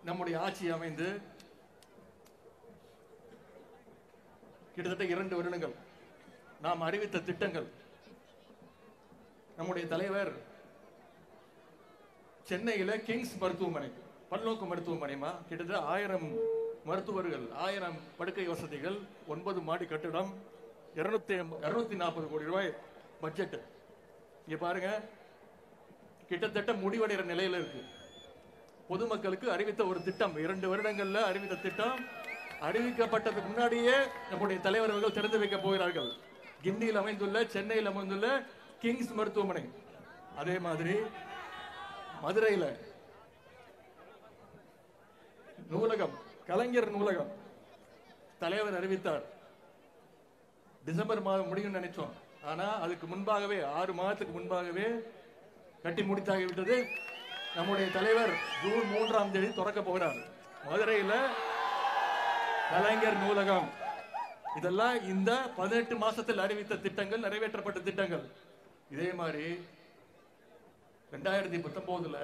நம்முடைய ஆட்சி அமைந்து கிட்டத்தட்ட 2 வருடங்கள் நாம் அறிவித்த திட்டங்கள். நம்முடைய தலைவர் சென்னையில கிங்ஸ் மருத்துவமனை, பல்நோக்கு மருத்துவமனைமா, கிட்டத்தட்ட 1000 மருத்துவர்கள், 1000 படுக்கை வசதிகள், 9 மாடி கட்டிடம், 240 கோடி ரூபாய் பட்ஜெட். இங்க பாருங்க, கிட்டத்தட்ட முடிவடைகிற நிலையில இருக்கு. பொதுமக்களுக்கு அறிவித்த ஒரு திட்டம், 2 வருடங்கள்ல அறிவித்த திட்டம் அறிவிக்கப்பட்டதுக்கு முன்னாடியே நம்முடைய தலைவர்கள் திறந்து வைக்க போகிறார்கள். கிண்டியில் அமைந்துள்ள, சென்னையில் அமைந்துள்ள கிங்ஸ் மருத்துவமனை. அதே மாதிரி மதுரையில நூலகம், கலைஞர் நூலகம் தலைவர் அறிவித்தார். டிசம்பர் மாதம் முடியும் நினைச்சோம். ஆனா அதுக்கு முன்பாகவே 6 மாதத்துக்கு முன்பாகவே கட்டி முடித்தாகிவிட்டது. நம்முடைய தலைவர் ஜூன் 3ஆம் தேதி திறக்க போகிறார் மதுரையில கலைஞர் நூலகம். இதெல்லாம் இந்த 18 மாசத்தில் அறிவித்த திட்டங்கள், நிறைவேற்றப்பட்ட திட்டங்கள். இதே மாதிரி 2019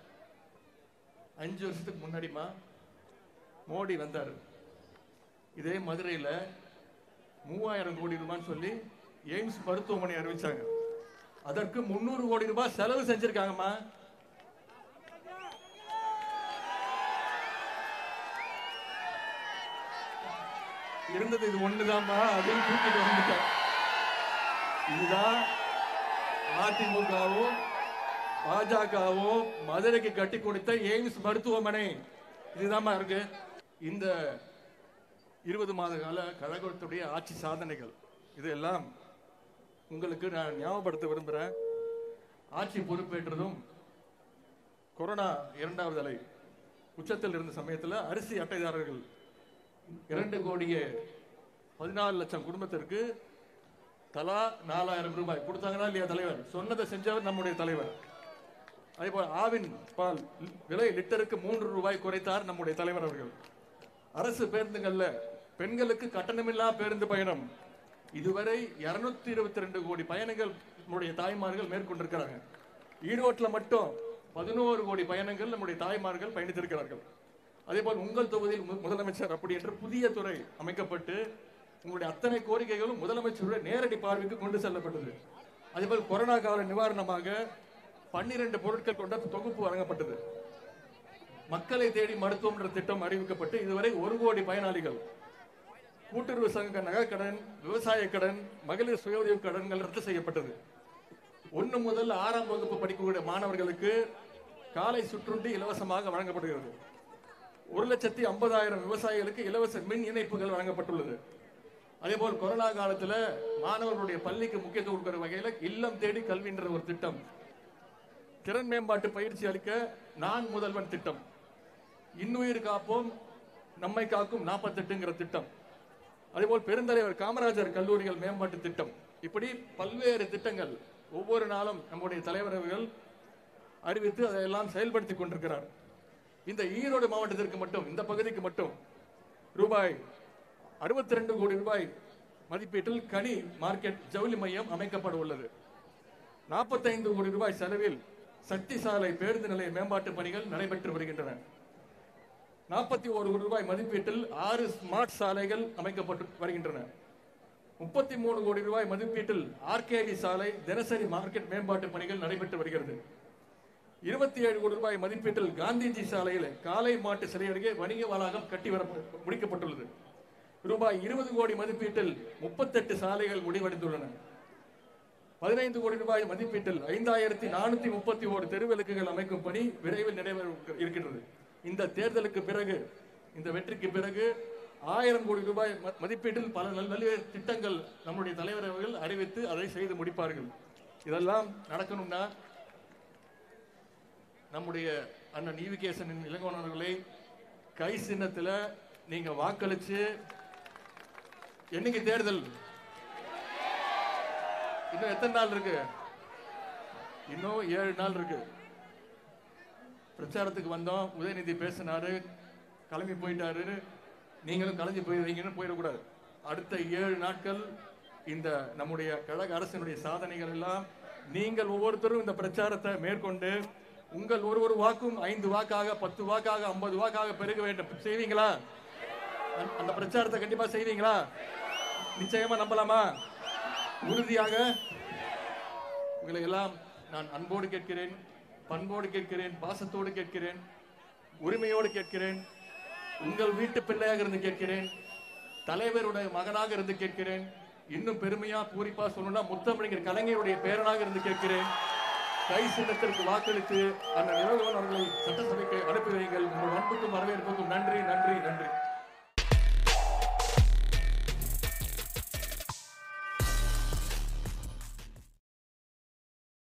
5 வருஷத்துக்கு முன்னாடிமா மோடி வந்தார். இதே மதுரையில 3000 கோடி ரூபான்னு சொல்லி எய்ம்ஸ் மருத்துவமனை அறிவிச்சாங்க. அதற்கு 300 கோடி ரூபாய் செலவு செஞ்சிருக்காங்கம்மா. இருந்தது இது ஒண்ணுதான்மா, அதையும் தூக்கிட்டு வந்துட்டேன். இதுதான் அதிமுகவும் பாஜகவும் மதுரைக்கு கட்டி கொடுத்த எய்ம்ஸ் மருத்துவமனை. இதுதான் இருக்கு. இந்த 20 மாத கால கழகத்துடைய ஆட்சி சாதனைகள் இதெல்லாம் உங்களுக்கு நான் ஞாபகப்படுத்த விரும்புகிறேன். ஆட்சி பொறுப்பேற்றதும் கொரோனா 2வது அலை உச்சத்தில் இருந்த சமயத்தில் அரிசி அட்டைதாரர்கள் 2,14,00,000 குடும்பத்திற்கு தலா 4000 ரூபாய் கொடுத்தாங்கன்னா இல்லையா தலைவர்? சொன்னதை செஞ்சவர் நம்முடைய தலைவர். அதே போல ஆவின் பால் விலை லிட்டருக்கு 3 ரூபாய் குறைத்தார் நம்முடைய தலைவர் அவர்கள். அரசு பேருந்துகள்ல பெண்களுக்கு கட்டணமில்லா பேருந்து பயணம். இதுவரை 222 கோடி பயணங்கள் நம்முடைய தாய்மார்கள் மேற்கொண்டிருக்கிறார்கள். ஈரோட்டில் மட்டும் 11 கோடி பயணங்கள் நம்முடைய தாய்மார்கள் பயணித்திருக்கிறார்கள். அதே போல் உங்கள் தொகுதியில் முதலமைச்சர் அப்படி என்று புதிய துறை அமைக்கப்பட்டு உங்களுடைய அத்தனை கோரிக்கைகளும் முதலமைச்சருடைய நேரடி பார்வைக்கு கொண்டு செல்லப்பட்டது. அதே போல் கொரோனா கால நிவாரணமாக 12 பொருட்கள் கொண்ட தொகுப்பு வழங்கப்பட்டது. மக்களை தேடி மருத்துவம் என்ற திட்டம் அறிவிக்கப்பட்டு இதுவரை 1 கோடி பயனாளிகள். கூட்டுறவு சங்க நகைக்கடன், விவசாய கடன், மகளிர் சுய உதவி கடன்கள் ரத்து செய்யப்பட்டது. 1 முதல் 6ஆம் வகுப்பு படிக்கக்கூடிய மாணவர்களுக்கு காலை சுற்றுண்டி இலவசமாக வழங்கப்படுகிறது. 1,50,000 விவசாயிகளுக்கு இலவச மின் இணைப்புகள் வழங்கப்பட்டுள்ளது. அதே போல் கொரோனா காலத்தில் மாணவர்களுடைய பள்ளிக்கு முக்கியத்துவம் கொடுக்கிற வகையில் இல்லம் தேடி கல்வி என்ற ஒரு திட்டம், திறன் மேம்பாட்டு பயிற்சி அளிக்க நான் முதல்வன் திட்டம், இன்னுயிர் காப்போம் நம்மை காக்கும் 48ங்கிற திட்டம், அதேபோல் பெருந்தலைவர் காமராஜர் கல்லூரிகள் மேம்பாட்டு திட்டம், இப்படி பல்வேறு திட்டங்கள் ஒவ்வொரு நாளும் நம்முடைய தலைவர்கள் அறிவித்து அதையெல்லாம் செயல்படுத்திக் கொண்டிருக்கிறார். இந்த ஈரோடு மாவட்டத்திற்கு மட்டும், இந்த பகுதிக்கு மட்டும் ரூபாய் 62 கோடி ரூபாய் மதிப்பீட்டில் கனி மார்க்கெட் ஜவுளி மையம் அமைக்கப்பட உள்ளது. 45 கோடி ரூபாய் செலவில் சக்தி சாலை பேருந்து நிலைய மேம்பாட்டு பணிகள் நடைபெற்று வருகின்றன. 41 கோடி ரூபாய் மதிப்பீட்டில் 6 ஸ்மார்ட் சாலைகள் அமைக்கப்பட்டு வருகின்றன. 33 கோடி ரூபாய் மதிப்பீட்டில் ஆர்கேடி சாலை தினசரி மார்க்கெட் மேம்பாட்டு பணிகள் நடைபெற்று வருகிறது. 27 கோடி ரூபாய் மதிப்பீட்டில் காந்திஜி சாலையில் காலை மாட்டு சிலை அருகே வணிக வளாகம் கட்டி முடிக்கப்பட்டுள்ளது. ரூபாய் 20 கோடி மதிப்பீட்டில் 38 சாலைகள் முடிவடைந்துள்ளன. 15 கோடி ரூபாய் மதிப்பீட்டில் 5431 தெருவிளக்குகள் அமைக்கும் பணி விரைவில் நிறைவேற இருக்கின்றது. இந்த தேர்தலுக்கு பிறகு, இந்த வெற்றிக்கு பிறகு 1000 கோடி ரூபாய் மதிப்பீட்டில் பல நல்ல திட்டங்கள் நம்முடைய தலைவர் அவர்கள் அறிவித்து அதை செய்து முடிப்பார்கள். இதெல்லாம் நடக்கணும்னா நம்முடைய அண்ணன் ஈவிகேசனின் இளங்கோவர்களை கை சின்னத்தில் நீங்க வாக்களிச்சு, என்னைக்கு தேர்தல்? இன்னும் எத்தனை நாள் இருக்கு? இன்னும் 7 நாள் இருக்கு. பிரச்சாரத்துக்கு வந்தோம், உதயநிதி பேசினாரு, கிளம்பி போயிட்டாரு, நீங்களும் கலந்து போயிருவீங்கன்னு போயிடக்கூடாது. அடுத்த 7 நாட்கள் இந்த நம்முடைய கழக அரசினுடைய சாதனைகள் எல்லாம் நீங்கள் ஒவ்வொருத்தரும் இந்த பிரச்சாரத்தை மேற்கொண்டு உங்கள் ஒரு வாக்கும் 5 வாக்காக 10 வாக்காக 50 வாக்காக பெருக வேண்டும். செய்வீங்களா? அந்த பிரச்சாரத்தை கண்டிப்பா செய்வீங்களா? நிச்சயமா நம்பலாமா? உறுதியாக உங்களை எல்லாம் நான் அன்போடு கேட்கிறேன், பண்போடு கேட்கிறேன், பாசத்தோடு கேட்கிறேன், உரிமையோடு கேட்கிறேன், உங்கள் வீட்டு பிள்ளையாக இருந்து கேட்கிறேன், தலைவருடைய மகனாக இருந்து கேட்கிறேன், இன்னும் பெருமையா பூரிப்பா சொல்லணும்னா முத்தமிழர் கலைஞருடைய பேரனாக இருந்து கேட்கிறேன். கை சின்னத்திற்கு வாக்களித்து அந்த நிலவுவன் அவர்களை சட்டசபைக்கு அனுப்பி வையுங்கள். உங்கள் அன்புக்கும் வரவேற்புக்கும் நன்றி நன்றி நன்றி.